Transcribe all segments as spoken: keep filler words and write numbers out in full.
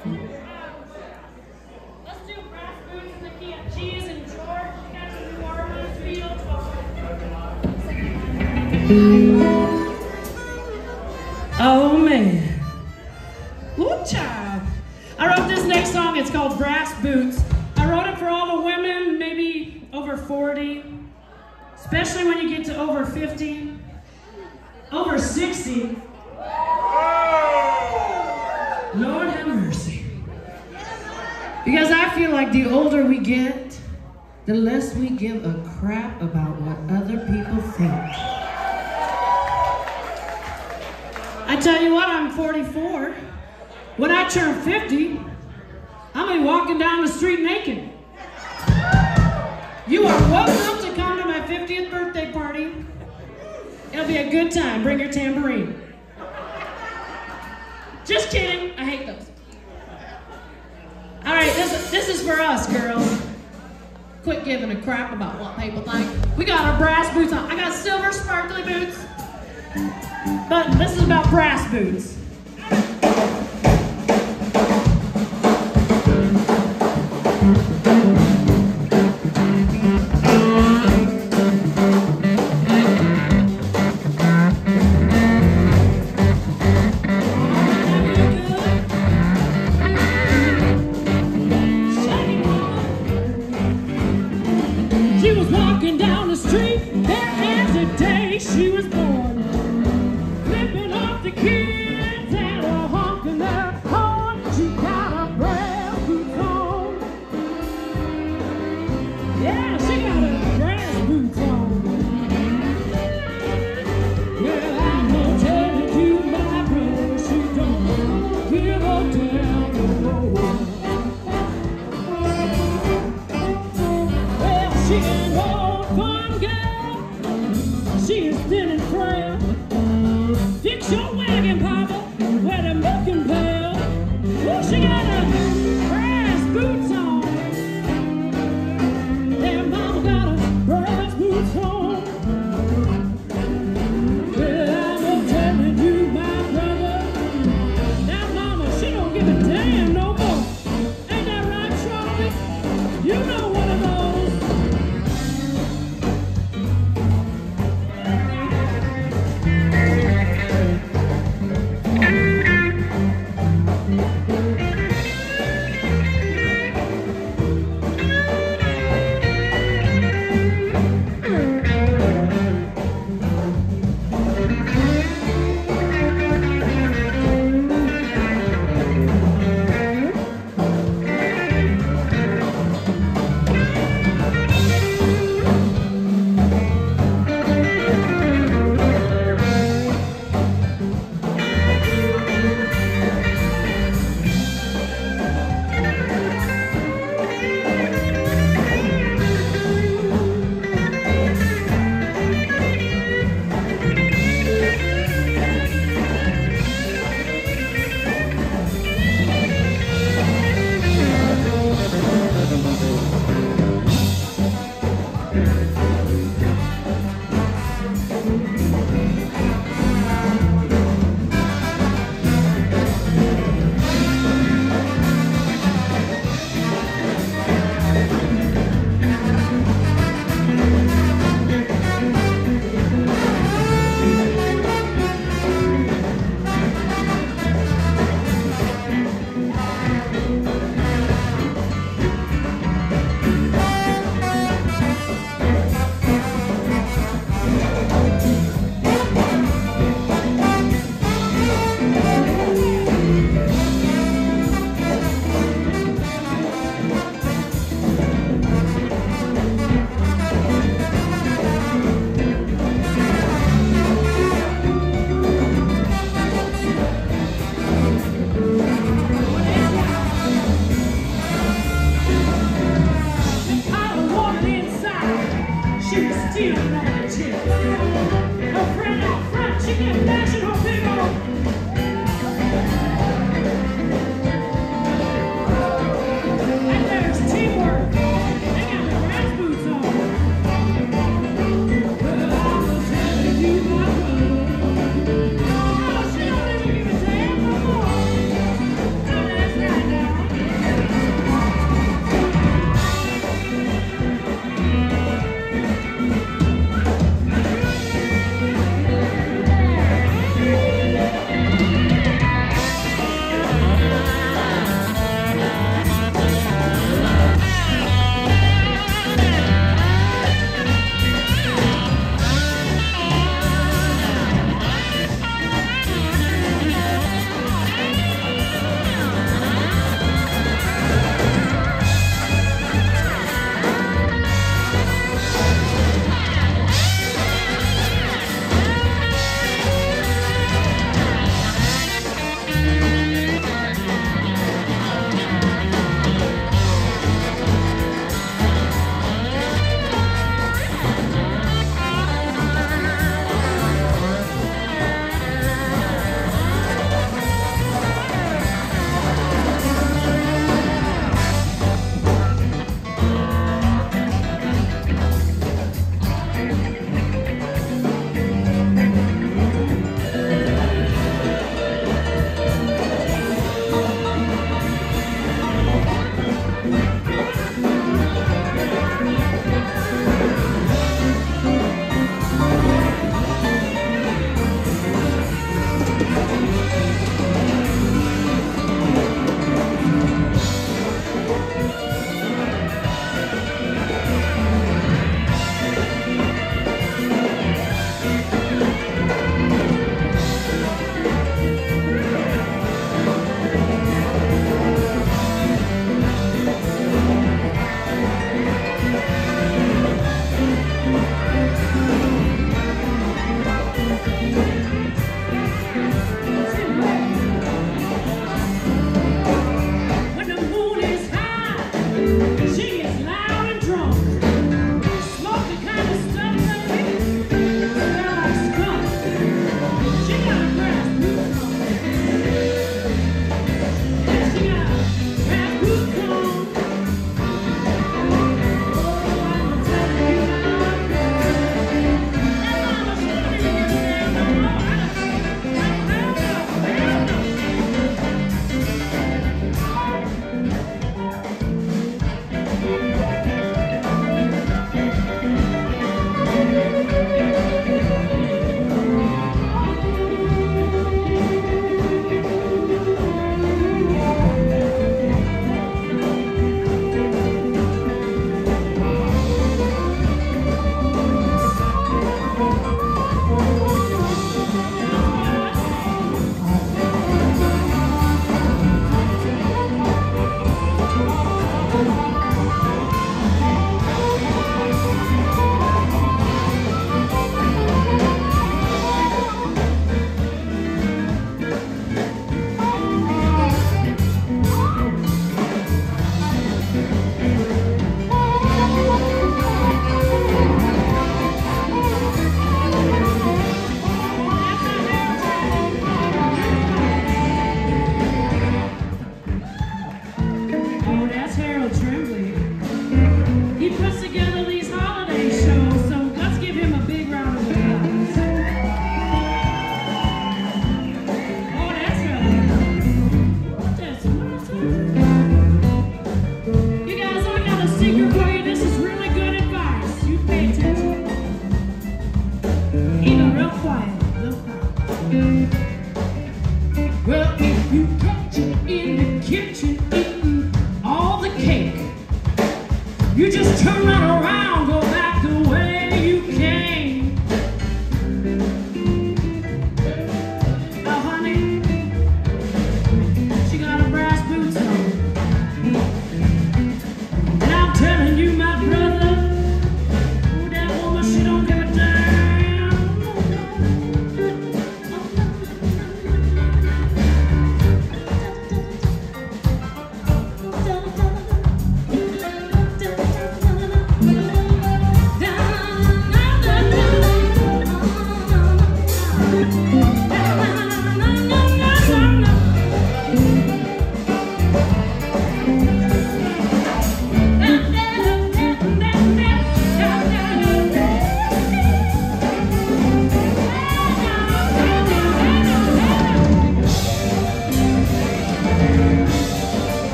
Let's do Brass Boots in the key of G's and George. You guys will do Armand Fields. Oh man. Ooh, child. I wrote this next song. It's called Brass Boots. I wrote it for all the women, maybe over forty, especially when you get to over fifty, over sixty. Lord have mercy. Because I feel like the older we get, the less we give a crap about what other people think. I tell you what, I'm forty-four. When I turn fifty, I'm gonna be walking down the street naked. You are welcome to come to my fiftieth birthday party. It'll be a good time. Bring your tambourine. Just kidding. I hate those. All right, this, this is for us, girls. Quit giving a crap about what people think. We got our brass boots on. I got silver sparkly boots, but this is about brass boots. She was walking down the street, there as the day she was born, flipping off the kids and a honking their horn. She got her brass boots on. Yeah, she got her brass boots on. Well, I'm gonna tell you to my brother, she don't give a damn no more. She ain't no fun girl. She is thin and frail. Fix your wagon, Papa, where the milking pail. Ooh, she got her brass boots on. Yeah, Mama got her brass boots on. Well, I'm gonna tell you, my brother. Now, Mama, she don't give a damn no more. Ain't that right, Charlie? You know one of those.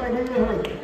Hallelujah.